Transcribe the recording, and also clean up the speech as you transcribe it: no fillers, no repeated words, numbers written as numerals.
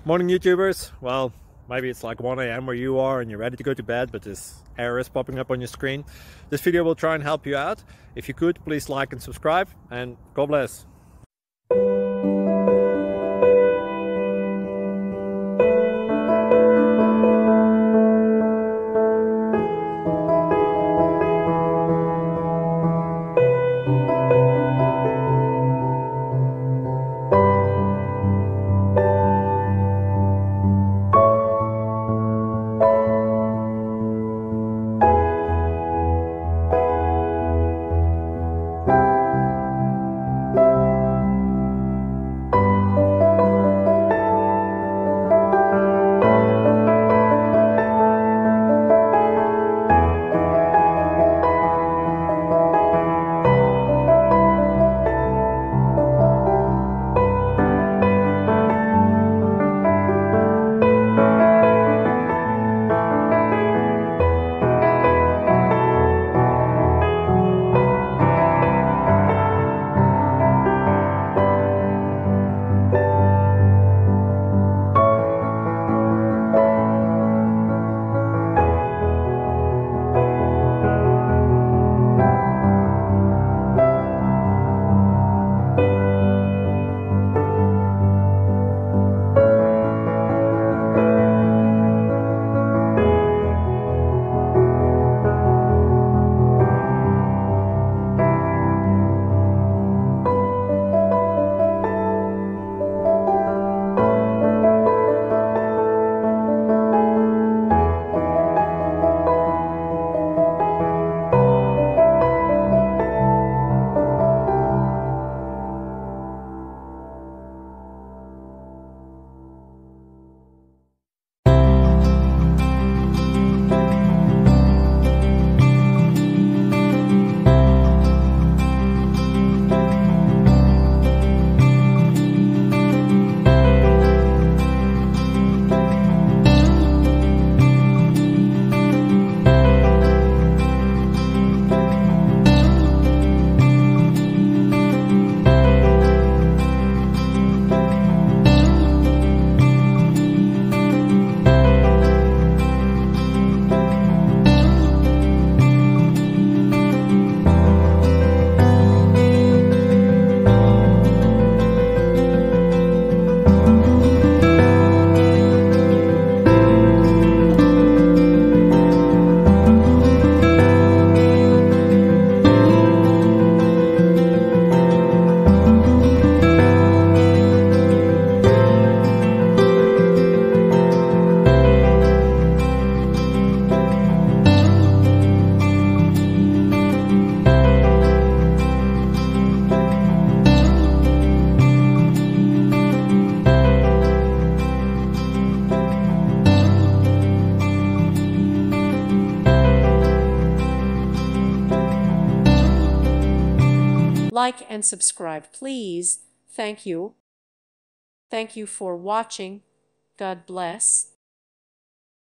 Morning YouTubers. Well, maybe it's like 1 a.m. where you are and you're ready to go to bed, but this error is popping up on your screen. This video will try and help you out. If you could, please like and subscribe, and God bless. Like and subscribe, please. Thank you. Thank you for watching. God bless.